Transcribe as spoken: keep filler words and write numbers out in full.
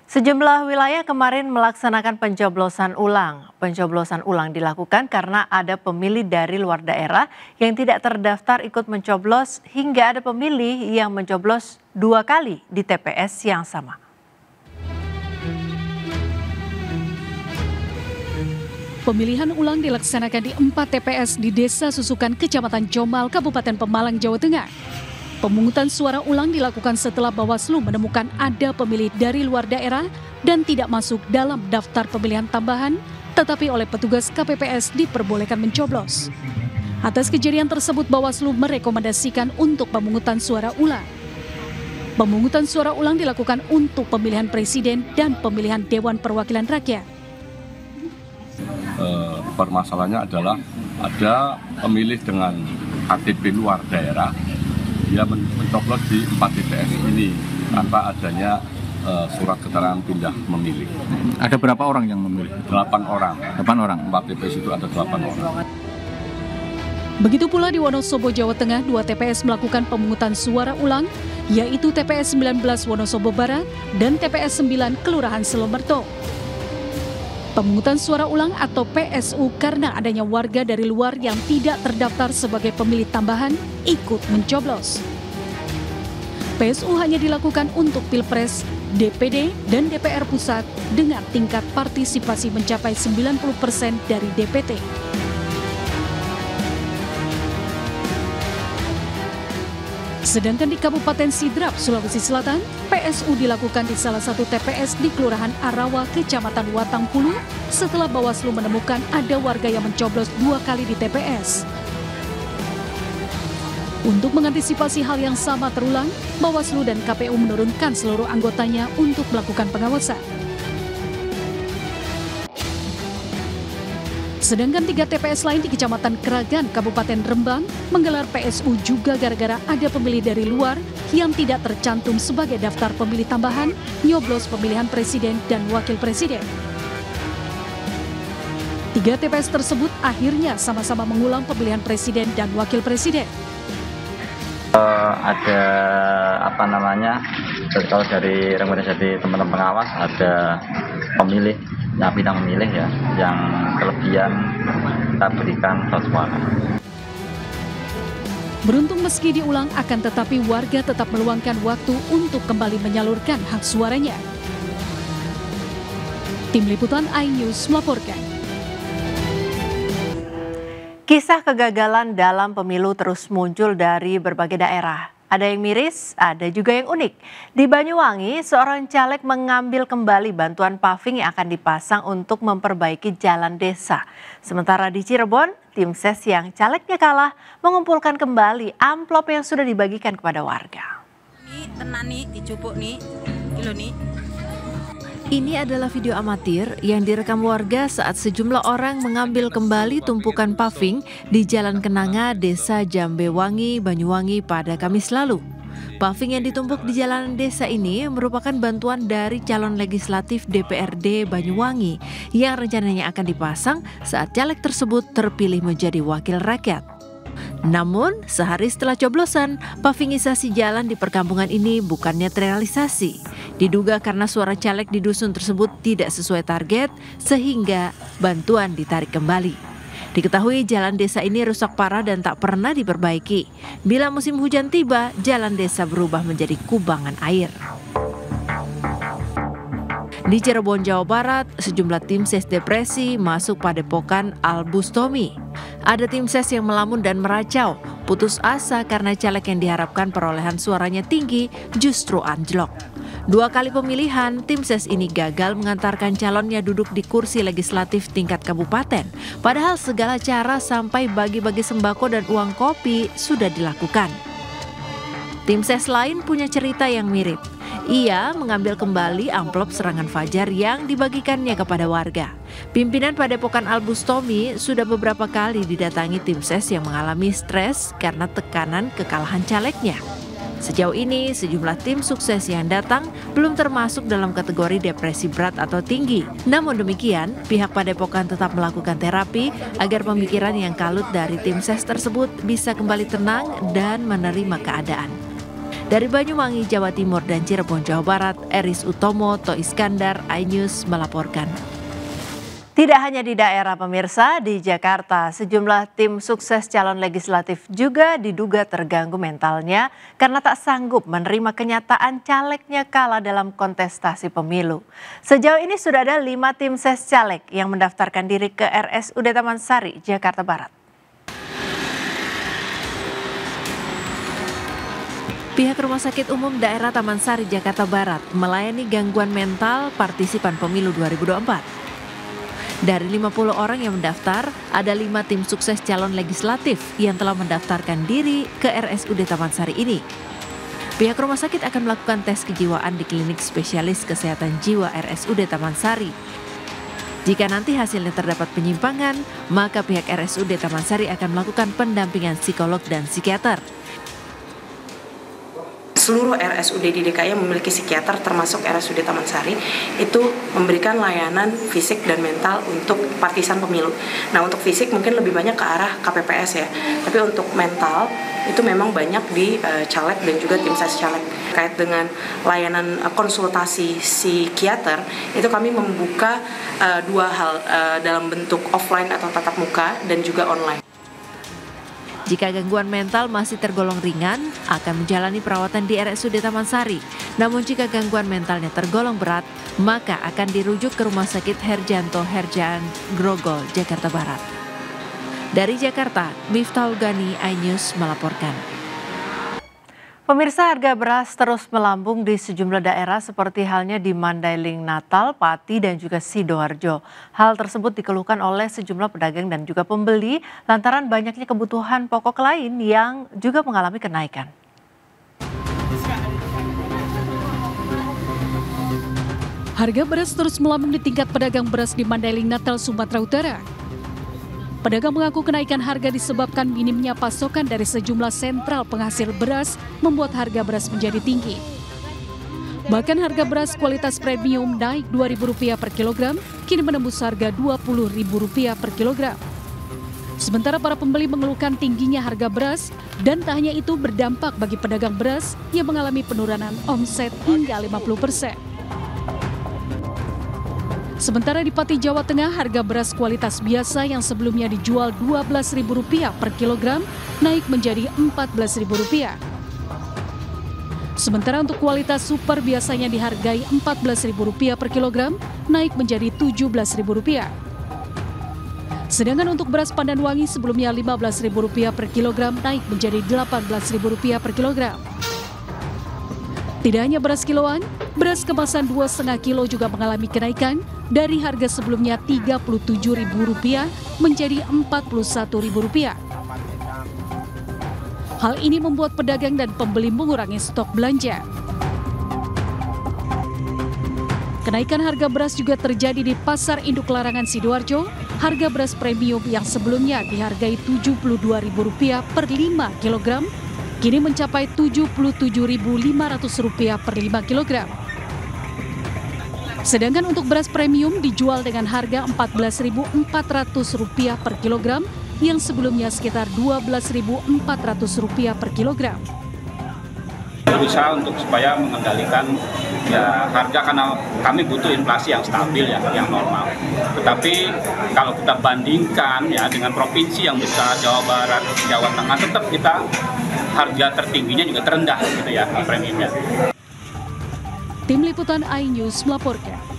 Sejumlah wilayah kemarin melaksanakan pencoblosan ulang. Pencoblosan ulang dilakukan karena ada pemilih dari luar daerah yang tidak terdaftar ikut mencoblos hingga ada pemilih yang mencoblos dua kali di T P S yang sama. Pemilihan ulang dilaksanakan di empat T P S di Desa Susukan, Kecamatan Jombal, Kabupaten Pemalang, Jawa Tengah. Pemungutan suara ulang dilakukan setelah Bawaslu menemukan ada pemilih dari luar daerah dan tidak masuk dalam daftar pemilihan tambahan, tetapi oleh petugas K P P S diperbolehkan mencoblos. Atas kejadian tersebut, Bawaslu merekomendasikan untuk pemungutan suara ulang. Pemungutan suara ulang dilakukan untuk pemilihan presiden dan pemilihan Dewan Perwakilan Rakyat. Uh, permasalahannya adalah ada pemilih dengan K T P luar daerah. Dia mencoblos di empat T P S ini tanpa adanya uh, surat keterangan pindah memilih. Ada berapa orang yang memilih? Delapan orang. Delapan orang. empat T P S itu ada delapan orang. Begitu pula di Wonosobo, Jawa Tengah, dua T P S melakukan pemungutan suara ulang, yaitu T P S sembilan belas Wonosobo Barat dan T P S sembilan Kelurahan Selomerto. Pemungutan suara ulang atau P S U karena adanya warga dari luar yang tidak terdaftar sebagai pemilih tambahan ikut mencoblos. P S U hanya dilakukan untuk Pilpres, D P D, dan D P R Pusat dengan tingkat partisipasi mencapai sembilan puluh persen dari D P T. Sedangkan di Kabupaten Sidrap, Sulawesi Selatan, P S U dilakukan di salah satu T P S di Kelurahan Arawa, Kecamatan Watangpulu, setelah Bawaslu menemukan ada warga yang mencoblos dua kali di T P S. Untuk mengantisipasi hal yang sama terulang, Bawaslu dan K P U menurunkan seluruh anggotanya untuk melakukan pengawasan. Sedangkan tiga T P S lain di Kecamatan Kragan, Kabupaten Rembang, menggelar P S U juga gara-gara ada pemilih dari luar yang tidak tercantum sebagai daftar pemilih tambahan, nyoblos pemilihan presiden dan wakil presiden. Tiga T P S tersebut akhirnya sama-sama mengulang pemilihan presiden dan wakil presiden. Uh, ada apa namanya, kalau dari rekomendasi teman-teman pengawas ada pemilih yang pindah memilih ya, yang kelebihan kita berikan satu suara. Beruntung meski diulang akan tetapi warga tetap meluangkan waktu untuk kembali menyalurkan hak suaranya. Tim Liputan iNews melaporkan. Kisah kegagalan dalam pemilu terus muncul dari berbagai daerah. Ada yang miris, ada juga yang unik. Di Banyuwangi, seorang caleg mengambil kembali bantuan paving yang akan dipasang untuk memperbaiki jalan desa. Sementara di Cirebon, tim ses yang calegnya kalah mengumpulkan kembali amplop yang sudah dibagikan kepada warga. Ini tenan nih, dicupuk nih, kilo nih. Ini adalah video amatir yang direkam warga saat sejumlah orang mengambil kembali tumpukan paving di Jalan Kenanga, Desa Jambewangi, Banyuwangi pada Kamis lalu. Paving yang ditumpuk di jalanan desa ini merupakan bantuan dari calon legislatif D P R D Banyuwangi yang rencananya akan dipasang saat caleg tersebut terpilih menjadi wakil rakyat. Namun, sehari setelah coblosan, pavingisasi jalan di perkampungan ini bukannya terrealisasi. Diduga karena suara caleg di dusun tersebut tidak sesuai target, sehingga bantuan ditarik kembali. Diketahui jalan desa ini rusak parah dan tak pernah diperbaiki. Bila musim hujan tiba, jalan desa berubah menjadi kubangan air. Di Cirebon, Jawa Barat, sejumlah tim ses depresi masuk padepokan Al-Bustomi. Ada tim ses yang melamun dan meracau, putus asa karena caleg yang diharapkan perolehan suaranya tinggi justru anjlok. Dua kali pemilihan, tim ses ini gagal mengantarkan calonnya duduk di kursi legislatif tingkat kabupaten. Padahal segala cara sampai bagi-bagi sembako dan uang kopi sudah dilakukan. Tim ses lain punya cerita yang mirip. Ia mengambil kembali amplop serangan fajar yang dibagikannya kepada warga. Pimpinan Padepokan Al-Bustomi sudah beberapa kali didatangi tim ses yang mengalami stres karena tekanan kekalahan calegnya. Sejauh ini, sejumlah tim sukses yang datang belum termasuk dalam kategori depresi berat atau tinggi. Namun demikian, pihak Padepokan tetap melakukan terapi agar pemikiran yang kalut dari tim ses tersebut bisa kembali tenang dan menerima keadaan. Dari Banyuwangi, Jawa Timur dan Cirebon, Jawa Barat, Eris Utomo, To Iskandar, iNews melaporkan. Tidak hanya di daerah pemirsa, di Jakarta sejumlah tim sukses calon legislatif juga diduga terganggu mentalnya karena tak sanggup menerima kenyataan calegnya kalah dalam kontestasi pemilu. Sejauh ini sudah ada lima tim ses caleg yang mendaftarkan diri ke R S U D Taman Sari, Jakarta Barat. Pihak Rumah Sakit Umum Daerah Taman Sari, Jakarta Barat melayani gangguan mental partisipan pemilu dua ribu dua puluh empat. Dari lima puluh orang yang mendaftar, ada lima tim sukses calon legislatif yang telah mendaftarkan diri ke R S U D Taman Sari ini. Pihak rumah sakit akan melakukan tes kejiwaan di klinik spesialis kesehatan jiwa R S U D Taman Sari. Jika nanti hasilnya terdapat penyimpangan, maka pihak R S U D Taman Sari akan melakukan pendampingan psikolog dan psikiater. Seluruh R S U D di D K I yang memiliki psikiater termasuk R S U D Taman Sari itu memberikan layanan fisik dan mental untuk partisan pemilu. Nah, untuk fisik mungkin lebih banyak ke arah K P P S ya, tapi untuk mental itu memang banyak di uh, caleg dan juga tim ses caleg. Terkait dengan layanan uh, konsultasi psikiater itu kami membuka uh, dua hal uh, dalam bentuk offline atau tatap muka dan juga online. Jika gangguan mental masih tergolong ringan, akan menjalani perawatan di R S U D Taman Sari. Namun jika gangguan mentalnya tergolong berat, maka akan dirujuk ke Rumah Sakit Herjanto Herjaan Grogol, Jakarta Barat. Dari Jakarta, Miftahul Gani, iNews melaporkan. Pemirsa, harga beras terus melambung di sejumlah daerah seperti halnya di Mandailing, Natal, Pati, dan juga Sidoarjo. Hal tersebut dikeluhkan oleh sejumlah pedagang dan juga pembeli lantaran banyaknya kebutuhan pokok lain yang juga mengalami kenaikan. Harga beras terus melambung di tingkat pedagang beras di Mandailing, Natal, Sumatera Utara. Pedagang mengaku kenaikan harga disebabkan minimnya pasokan dari sejumlah sentral penghasil beras membuat harga beras menjadi tinggi. Bahkan harga beras kualitas premium naik dua ribu rupiah per kilogram, kini menembus harga dua puluh ribu rupiah per kilogram. Sementara para pembeli mengeluhkan tingginya harga beras dan tak hanya itu berdampak bagi pedagang beras yang mengalami penurunan omset hingga lima puluh persen. Sementara di Pati, Jawa Tengah, harga beras kualitas biasa yang sebelumnya dijual dua belas ribu rupiah per kilogram naik menjadi empat belas ribu rupiah. Sementara untuk kualitas super biasanya dihargai empat belas ribu rupiah per kilogram naik menjadi tujuh belas ribu rupiah. Sedangkan untuk beras Pandanwangi sebelumnya lima belas ribu rupiah per kilogram naik menjadi delapan belas ribu rupiah per kilogram. Tidak hanya beras kiloan, beras kemasan dua koma lima kilo juga mengalami kenaikan dari harga sebelumnya tiga puluh tujuh ribu rupiah menjadi empat puluh satu ribu rupiah. Hal ini membuat pedagang dan pembeli mengurangi stok belanja. Kenaikan harga beras juga terjadi di Pasar Induk Larangan Sidoarjo. Harga beras premium yang sebelumnya dihargai tujuh puluh dua ribu rupiah per lima kilogram kini mencapai tujuh puluh tujuh ribu lima ratus rupiah per lima kilogram. Sedangkan untuk beras premium dijual dengan harga empat belas ribu empat ratus rupiah per kilogram yang sebelumnya sekitar dua belas ribu empat ratus rupiah per kilogram. Berusaha untuk supaya mengendalikan ya harga karena kami butuh inflasi yang stabil ya, yang normal. Tetapi kalau kita bandingkan ya dengan provinsi yang besar, Jawa Barat, Jawa Tengah, tetap kita harga tertingginya juga terendah gitu ya premiumnya. Tim Liputan iNews melaporkan.